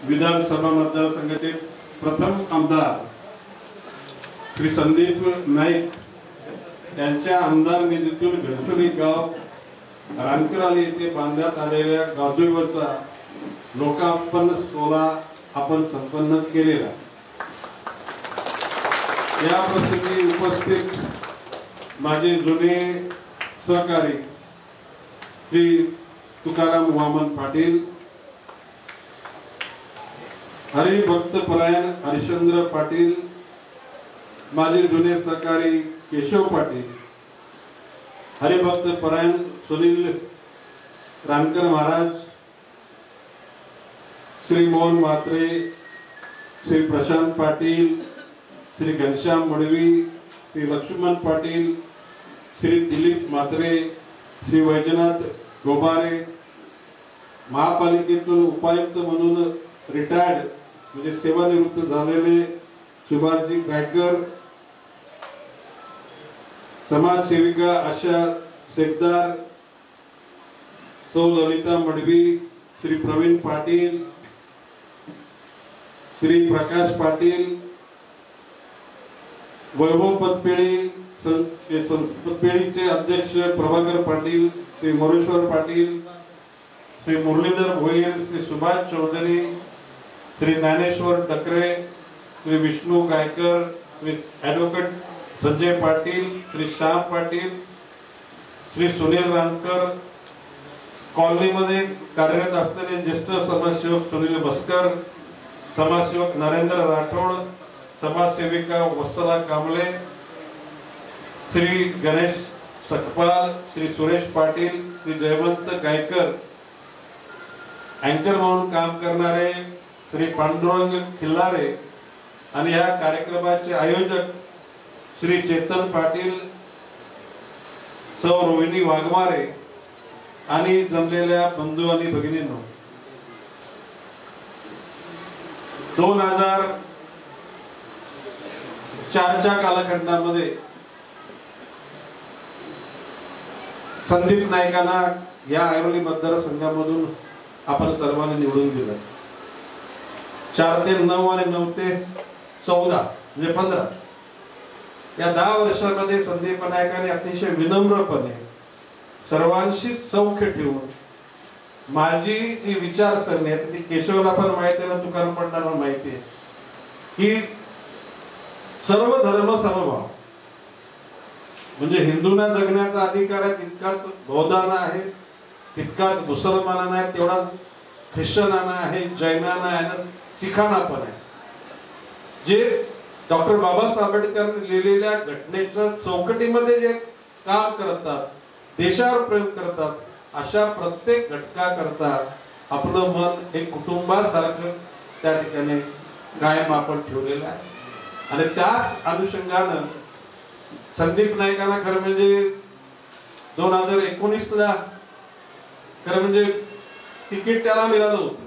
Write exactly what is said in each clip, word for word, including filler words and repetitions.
विधानसभा मतदारसंघाचे प्रथम आमदार श्री संदीप नाईक यांच्या आमदार निधीतून घनसोली गाव रानकराली येथे बांधण्यात आलेल्या गाजोईवरचा लोकार्पण सोहळा आपण संपन्न केलेला। या प्रसंगी उपस्थित माझे जुने सहकारी श्री तुकाराम वामन पाटील, हरिभक्त परायण हरिश्चंद्र पाटील, माझे जुने सहकारी केशव पाटील, हरिभक्त परायण सुनील रानकर महाराज, श्री मोहन म्हात्रे, श्री प्रशांत पाटील, श्री घनश्याम मडवी, श्री लक्ष्मण पाटील, श्री दिलीप म्हात्रे, श्री वैजनाथ गोबारे, महापालिकेतून उपायुक्त म्हणून रिटायर्ड म्हणजे सेवानिवृत्त झालेले सुभाषजी गायकर, समाजसेविका आशा शेखदार, सौ ललिता मडवी, श्री प्रवीण पाटील, श्री प्रकाश पाटील, वैभव पतपेढी पतपेढीचे अध्यक्ष प्रभाकर पाटील, श्री मोरेश्वर पाटील, श्री मुरलीधर भोईर, श्री सुभाष चौधरी, श्री ज्ञानेश्वर डकरे, श्री विष्णू गायकर, श्री ॲडव्होकेट संजय पाटील, श्री श्याम पाटील, श्री सुनील रानकर, कॉलनीमध्ये कार्यरत असलेले ज्येष्ठ समाजसेवक सुनील बस्कर, समाजसेवक नरेंद्र राठोड, समाजसेविका वत्सला कांबळे, श्री गणेश सकपाल, श्री सुरेश पाटील, श्री जयवंत गायकर, अँकर म्हणून काम करणारे श्री पांडुरंग खिल्लारे आणि या कार्यक्रमाचे आयोजक श्री चेतन पाटील, सौ रोहिणी वाघमारे आणि जमलेल्या बंधू आणि भगिनींनो, दोन हजार चारच्या कालखंडामध्ये संदीप नाईकांना या ऐरोली मतदारसंघामधून आपण सर्वांनी निवडून दिलं। चार ते नऊ आणि नऊ ते चौदा म्हणजे पंधरा या दहा वर्षांमध्ये संदीप नाईकांनी अतिशय विनम्रपणे सर्वांशी सौख्य ठेवून माझी जी विचारसरणी आहे ती केशवला पण माहिती आहे ना, तुकाराम पंडांना माहिती आहे की सर्व धर्म समभाव म्हणजे हिंदूंना जगण्याचा अधिकार आहे तितकाच बौद्धांना आहे, तितकाच मुसलमानांना आहे, तेवढा ख्रिश्चनांना आहे, जैनांना आहे, सिखांना पण आहे। जे डॉक्टर बाबासाहेब आंबेडकर लिहिलेल्या घटनेच्या चौकटीमध्ये जे काम करतात, देशावर प्रयोग करतात, अशा प्रत्येक घटका करता आपलं मन एक कुटुंबासारखं त्या ठिकाणी कायम आपण ठेवलेलं आहे। आणि त्याच अनुषंगानं संदीप नाईकांना खरं म्हणजे दोन हजार एकोणीस ला खरं म्हणजे तिकीट त्याला मिळालं होतं।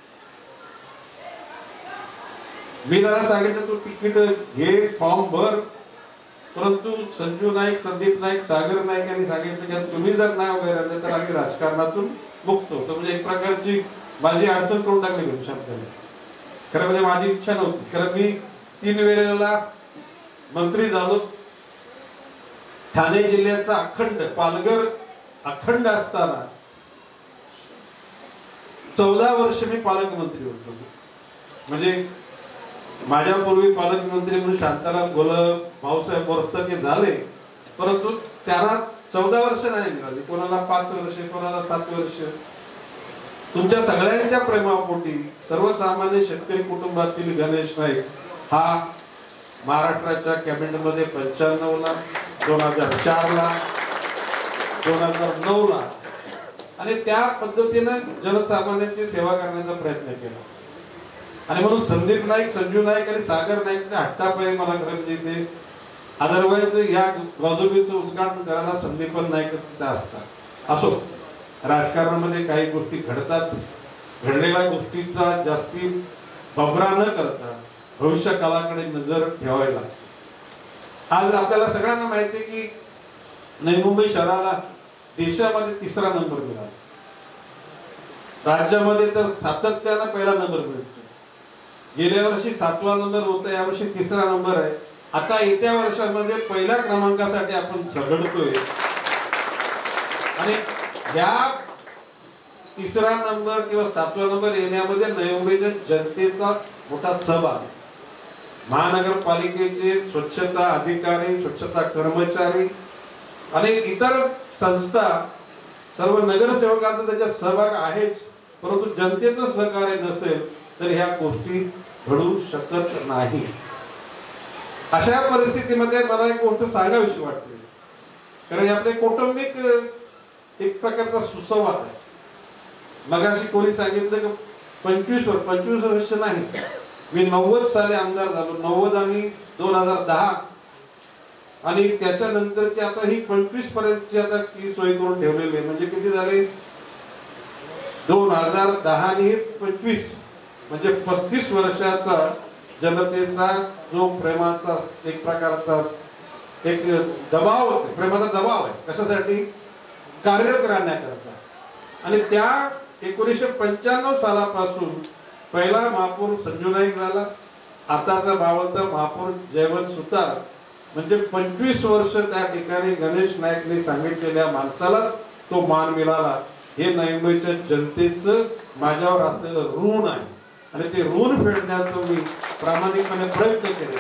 मी त्याला सांगितलं तू तिकीट घे, फॉर्म भर, परंतु संजू नाईक, संदीप नाईक, सागर नाईक यांनी सांगितलं की तुम्ही जर नाही उभे राहिले तर आम्ही राजकारणातून मुक्त होतो। म्हणजे एक प्रकारची माझी अडचण करून टाकली घनश्यामने। खरं म्हणजे माझी इच्छा नव्हती। खरं मी तीन वेळेला मंत्री झालो, ठाणे जिल्ह्याचा अखंड पालघर अखंड असताना चौदा वर्ष मी पालकमंत्री होतो। म्हणजे माझ्यापूर्वी पालकमंत्री म्हणून शांताराम गोलप, भाऊसाहेब वर्तके झाले, परंतु त्यांना चौदा वर्ष नाही मिळाली, कोणाला पाच वर्ष, कोणाला सात वर्ष। तुमच्या सगळ्यांच्या प्रेमापोटी सर्वसामान्य शेतकरी कुटुंबातील गणेश नाईक हा महाराष्ट्राच्या कॅबिनेटमध्ये पंच्याण्णव ला, दोन हजार चार ला, दोन हजार नऊ ला आणि त्या पद्धतीने जनसामान्यांची सेवा करण्याचा प्रयत्न केला। आणि म्हणून संदीप नाईक, संजू नाईक आणि सागर नाईकच्या हट्टापायी मला खरं म्हणजे अदरवाईज या गाजोबीचं उद्घाटन करायला संदीप नाईक तिथे असतात। असो, राजकारणामध्ये काही गोष्टी घडतात, घडलेल्या गोष्टीचा जास्ती बबरा न करता भविष्य काळाकडे नजर ठेवायला। आज आपल्याला सगळ्यांना माहिती आहे की नवी मुंबई शहराला देशामध्ये तिसरा नंबर मिळाला, राज्यामध्ये तर सातत्याने पहिला नंबर मिळतो। गेल्या वर्षी सातवा नंबर होता, यावर्षी तिसरा नंबर आहे. आता येत्या वर्षामध्ये पहिल्या क्रमांकासाठी आपण झगडतोय आणि ह्या तिसरा नंबर किंवा सातवा नंबर येण्यामध्ये नवी मुंबईच्या जनतेचा मोठा सहभाग. महानगरपालिकेचे स्वच्छता अधिकारी, स्वच्छता कर्मचारी आणि इतर संस्था, सर्व नगरसेवकांचा त्याच्यात सहभाग आहेच, परंतु जनतेचं सहकार्य नसेल तर ह्या गोष्टी घडू शकत नाही. अशा परिस्थितीमध्ये मला एक गोष्ट सांगावीशी वाटते, कारण आपले कौटुंबिक एक प्रकारचा सुसंवाद आहे. मगाशी कोणी सांगितलं की पंचवीस वर्ष पंचवीस वर्ष नाही, मी नव्वद साली आमदार झालो, नव्वद आणि दोन हजार दहा आणि त्याच्यानंतरची आता ही पंचवीस पर्यंतची आता ही सोय करून ठेवलेली आहे. म्हणजे किती झाले, दोन हजार दहा आणि पंचवीस म्हणजे पस्तीस वर्षाचा जनतेचा जो प्रेमाचा एक प्रकारचा एक दबाव आहे, प्रेमाचा दबाव आहे. कशासाठी, कार्यरत राहण्याकरता. आणि त्या एकोणीसशे पंच्याण्णव सालापासून पहिला महापौर संजू नाईक झाला, आताचा भावता महापौर जयवंत सुतार. म्हणजे पंचवीस वर्ष त्या ठिकाणी गणेश नाईकने सांगितलेल्या माणसालाच तो मान मिळाला. हे नवी मुंबईच्या जनतेचं माझ्यावर असलेलं ऋण आहे आणि ते ऋण फेडण्याचा मी प्रामाणिकपणे प्रयत्न केला.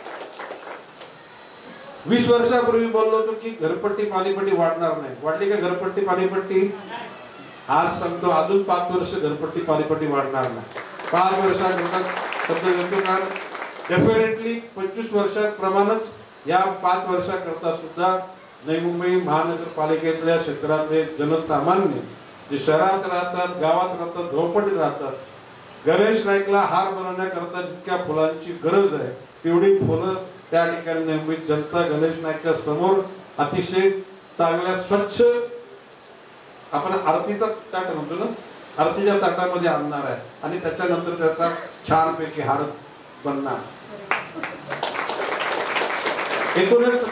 वीस वर्षापूर्वी बोललो होतो की घरपट्टी पाणीपट्टी वाढणार नाही. वाढली का घरपट्टी पाणीपट्टी? आज सांगतो, अजून पाच वर्ष घरपट्टी पाणीपट्टी वाढणार नाही. पाच वर्षाकरता डेफिनेटली पंचवीस वर्षाप्रमाणेच या पाच वर्षाकरता सुद्धा नवी मुंबई महानगरपालिकेतल्या क्षेत्रातले जनसामान्य जे शहरात राहतात, गावात राहतात, झोपडीत राहतात, गणेश नाईकला हार बनवण्याकरता जितक्या फुलांची गरज आहे तेवढी फुलं त्या ठिकाणी नवी मुंबई जनता गणेश नाईकच्या समोर अतिशय चांगल्या स्वच्छ, आपण आरतीचा ताट म्हणतो ना, आरतीच्या ताटामध्ये आणणार आहे आणि त्याच्यानंतर त्याचा छानपैकी हार बनणार. एकूणच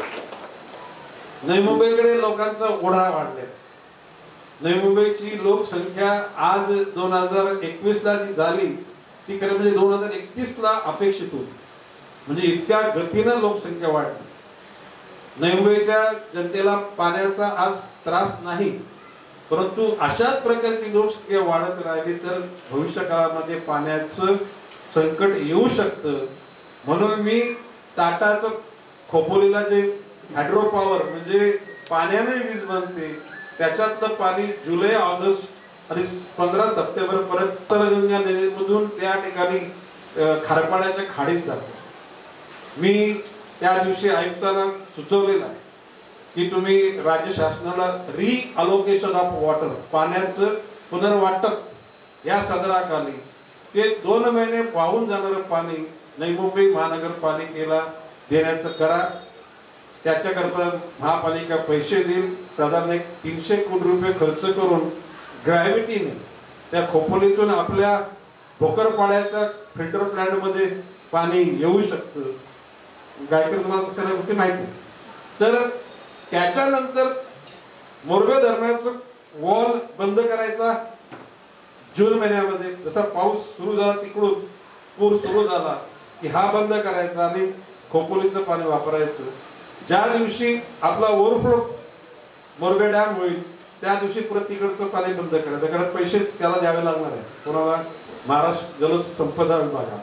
नवी मुंबईकडे लोकांचा ओढा वाढलाय. नवी मुंबईची लोकसंख्या आज दोन हजार एकवीस ला जी झाली ती खरं म्हणजे दोन हजार एकतीस ला अपेक्षित होती. म्हणजे इतक्या गतीनं लोकसंख्या वाढली. नवी मुंबईच्या जनतेला पाण्याचा आज त्रास नाही, परंतु अशाच प्रकारची लोकसंख्या वाढत राहिली तर भविष्य काळामध्ये पाण्याचं संकट येऊ शकतं. म्हणून मी टाटाचं खोपोलीला जे हायड्रो पॉवर म्हणजे पाण्याने वीज बनते त्याच्यातलं पाणी जुलै ऑगस्ट आणि पंधरा सप्टेंबर पर्यंत तळगंगा नदीमधून त्या ठिकाणी खारपाड्याच्या खाडीत जातो. मी त्या दिवशी आयुक्तांना सुचवलेलं आहे की तुम्ही राज्य शासनाला री अलोकेशन ऑफ वॉटर, पाण्याचं पुनर्वाटप या सदराखाली ते दोन महिने वाहून जाणारं पाणी नवी मुंबई महानगरपालिकेला देण्याचं करा. त्याच्याकरता महापालिका पैसे देईल. साधारण एक तीनशे कोटी रुपये खर्च करून ग्रॅव्हिटीने त्या खोपोलीतून आपल्या भोकरपाड्याच्या फिल्टर प्लांट मध्ये पाणी येऊ शकतं. गायकर तुम्हाला सगळ्या गोष्टी माहिती. तर त्याच्यानंतर मोरबे धरणाचं वॉल बंद करायचा जून महिन्यामध्ये. जसा पाऊस सुरू झाला तिकडून पूर सुरू झाला की हा बंद करायचा आणि खोपोलीचं पाणी वापरायचं. ज्या दिवशी आपला ओव्हरफ्लो मोरबे डॅम होईल त्या दिवशी परत तिकडचं पाणी बंद करायचं. कारण पैसे त्याला द्यावे लागणार आहे. कोणाला? महाराष्ट्र जलसंपदा विभागाला.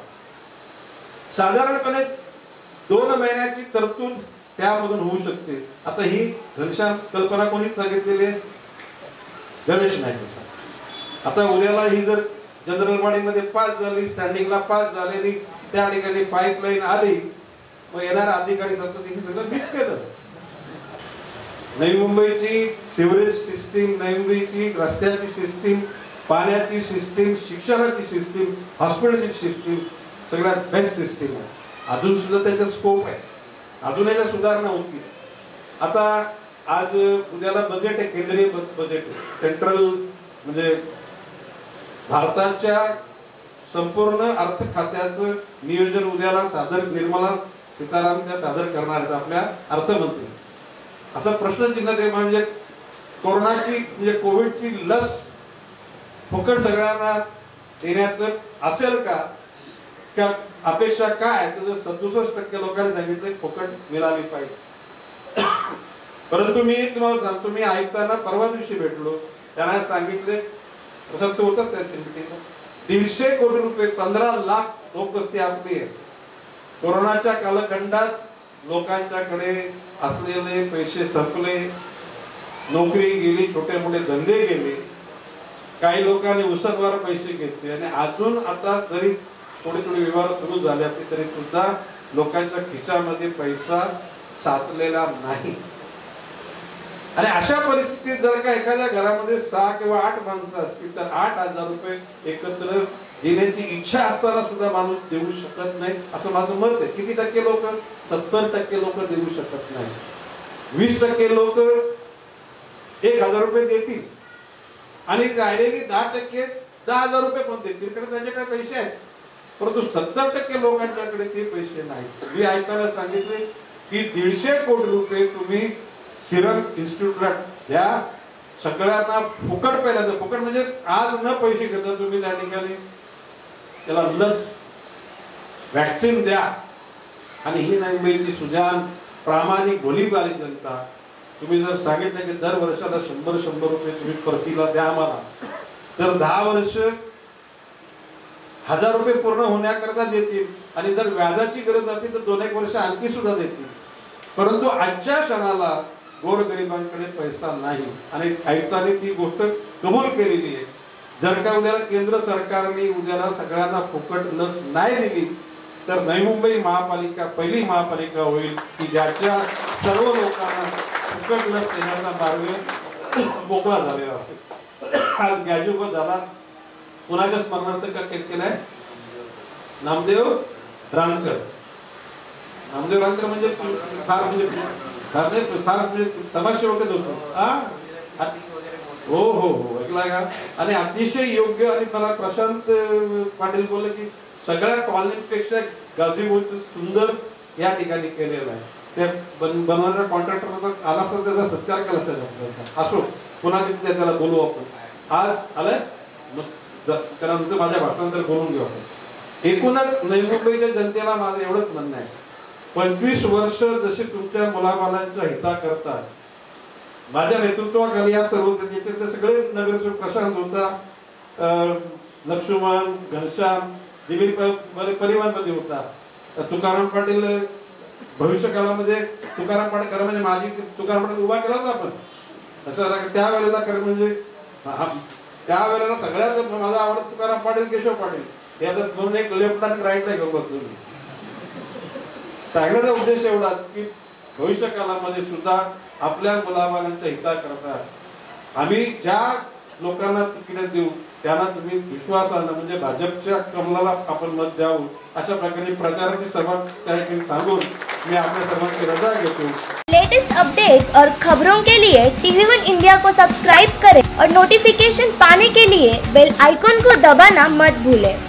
साधारणपणे दोन महिन्याची तरतूद त्यामधून होऊ शकते. आता ही घनश्याम कल्पना कोणी सांगितलेली आहे? गणेश नाईक. आता उद्याला ही जर जनरलवाडीमध्ये पास झाली, स्टँडिंगला पास झालेली, त्या ठिकाणी पाईपलाईन आली, मग येणारा अधिकारी सांगतो हे सगळं मीच केलं. नवी मुंबईची सिवरेज सिस्टीम, नवी मुंबईची रस्त्याची सिस्टीम, पाण्याची सिस्टीम, शिक्षणाची सिस्टीम, हॉस्पिटलची सिस्टीम सगळ्यात बेस्ट सिस्टीम आहे. अजून सुद्धा त्याचा स्कोप आहे, अजून याच्या सुधारणा होती. आता आज उद्याला बजेट आहे, केंद्रीय बजेट सेंट्रल, म्हणजे भारताच्या संपूर्ण अर्थ खात्याचं नियोजन उद्याला सादर निर्मला सीतारामन त्या सादर करणार आहेत आपल्या अर्थमंत्री. असा प्रश्नचिन्ह ते म्हणजे कोरोनाची म्हणजे कोविडची लस फुकट सगळ्यांना देण्याचं असेल का? का अपेक्षा काय तर सदुसष्ट टक्के लोकांनी सांगितले फुकट मिळाली पाहिजे. परंतु मी तुम्हाला सांगतो, मी ऐकताना परवा दिवशी भेटलो, त्यांना सांगितले तसं तो होतच त्या दीडशे कोटी रुपये पंधरा लाख लोकवस्ती आपली आहे. कोरोनाच्या कालखंडात लोकांच्याकडे असलेले पैसे संपले, नोकरी गेली, छोटे मोठे धंदे गेले, काही लोकांनी उसनवार पैसे घेतले आणि अजून आता जरी थोडी थोडी व्यवहार सुरू झाले तरी सुद्धा लोकांच्या खिशामध्ये पैसा साचलेला नाही. आणि अशा परिस्थितीत जर का एखाद्या घरामध्ये सहा किंवा आठ माणसं असतील तर आठ हजार रुपये एकत्र देण्याची इच्छा असताना सुद्धा माणूस देऊ शकत नाही असं माझं मत आहे. किती टक्के लोक? सत्तर टक्के लोक देऊ शकत नाही. वीस टक्के लोक एक हजार रुपये देतील आणि राहिलेली दहा टक्के दहा हजार रुपये पण देतील, कारण त्यांच्याकडे पैसे आहेत. परंतु सत्तर टक्के लोकांच्याकडे ते पैसे नाही. मी ऐकायला सांगितले की दीडशे कोटी रुपये तुम्ही सिरम इन्स्टिट्यूटला द्या, सगळ्यांना फुकट पहिल्यांदा फुकट म्हणजे आज न पैसे घेता तुम्ही त्या ठिकाणी त्याला लस वॅक्सिन द्या. आणि ही नाही मुंबईची सुजान प्रामाणिक भोलीभाली जनता, तुम्ही जर सांगितलं की दर वर्षाला शंभर शंभर रुपये तुम्ही परतीला द्या आम्हाला, तर दहा वर्ष हजार रुपये पूर्ण होण्याकरता देतील आणि जर व्याजाची गरज असेल तर दोन एक वर्ष आणखी सुद्धा देतील. परंतु आजच्या क्षणाला गोरगरिबांकडे पैसा नाही आणि आयुक्तांनी ती गोष्ट कबूल केलेली आहे. जर का उद्याला केंद्र सरकारने उद्याला सगळ्यांना फुकट लस नाही दिली तर नवी मुंबई महापालिका पहिली महापालिका होईल की ज्याच्या सर्व लोकांना फुकट लस देण्याचा मार्ग मोकळा झालेला असेल. आज गॅजुबा झाला, कुणाच्या स्मरणार्थ का केलाय? नामदेव रानकर. नामदेव रानकर म्हणजे फार म्हणजे फार म्हणजे समाजसेवकच होतो. हो हो हो ऐकला का? आणि अतिशय योग्य. आणि मला प्रशांत पाटील बोलले की सगळ्या कॉलनीपेक्षा गाझीपूर सुंदर या ठिकाणी केलेला आहे. त्या बनवणाऱ्या कॉन्ट्रॅक्टर आला असं त्याचा सत्कार केला असेल. असो, पुन्हा तिथे त्याला बोलू आपण. आज आलाय त्यानंतर माझ्या भाषणानंतर बोलून घेऊ आपण. एकूणच नवी मुंबईच्या जनतेला माझं एवढंच म्हणणं आहे, पंचवीस वर्ष जसे तुमच्या मुलाबालांच्या हिता करतात, माझ्या नेतृत्वाखाली या सर्व सगळे नगरसेवक प्रशांत होता, लक्ष्मण, घनश्याम, दिलीप परिवार मध्ये होता, तुकाराम पाटील भविष्य काळामध्ये तुकाराम पाटील खरं म्हणजे माझी तुकाराम पाटील उभा केला होता आपण तसं त्यावेळेला खरं म्हणजे त्यावेळेला सगळ्यात माझा आवडत तुकाराम पाटील, केशव पाटील याचा दोन एक लेफ्ट आणि राईट ला घेऊन बसलो. सांगण्याचा उद्देश एवढाच की भविष्य काळामध्ये सुद्धा आपल्या मुलाबाळांच्या हिता करता आम्ही ज्या लोकांना तिकीट देऊ त्यांना तुम्ही विश्वासानं म्हणजे भाजपच्या कमलाला आपण मत द्यावं अशा प्रकारे प्रचाराची सभा त्या ठिकाणी सांगून मैं आपने सर्वांची रजा घेतो. लेटेस्ट अपडेट और खबरों के लिए टीवी वन इंडिया को सब्सक्राइब करें और नोटिफिकेशन पाने के लिए बेल आइकॉन को दबाना मत भूलें.